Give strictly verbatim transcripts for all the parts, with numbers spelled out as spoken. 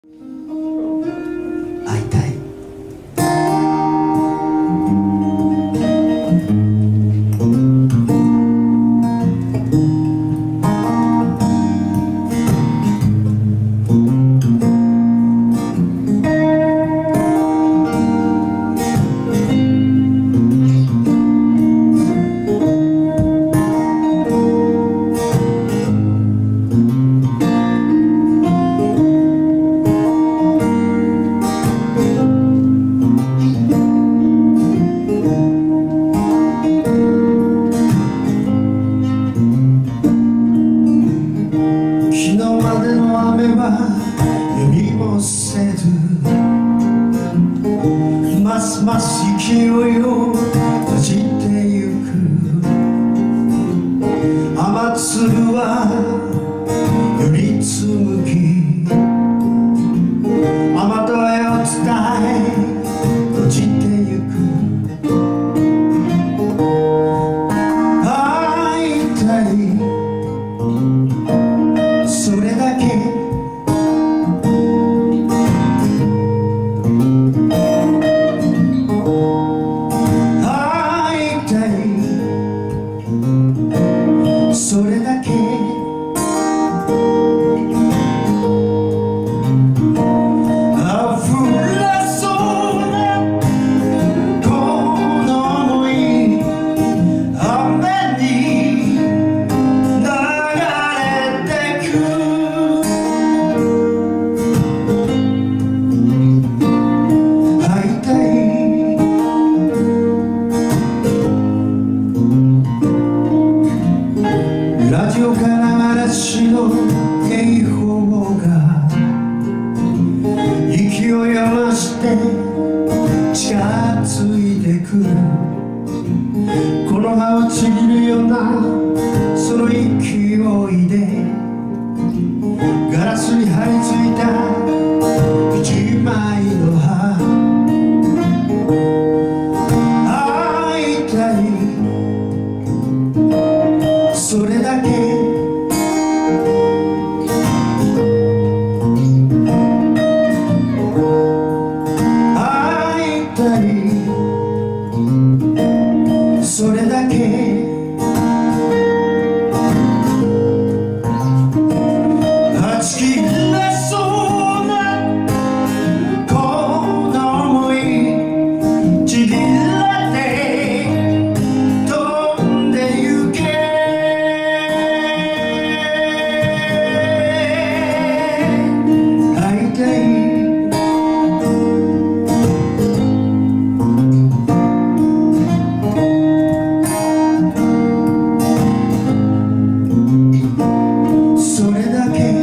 会いたい。読みもせずますます勢いを閉じてゆく雨粒は降り紡ぎ雨どいを伝え閉じてゆく会いたいそれだけそれだけ溢れそうなこの想い雨に流れてく会いたいラジオから嵐の警報が勢いを増して近づいてくるこの葉をちぎるようなその勢いでガラスに張り付いた一枚の葉会いたいそれだけ会いたいそれだけはち切れそうなこの想いちぎれて飛んでゆけ会いたいそれだけ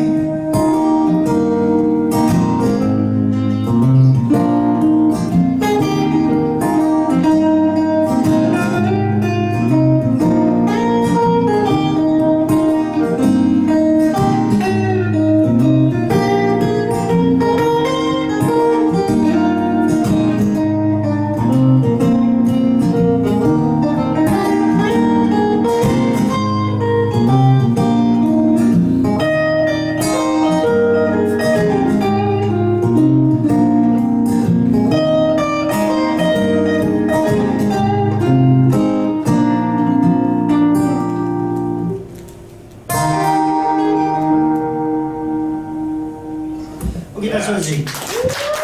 沖田庄司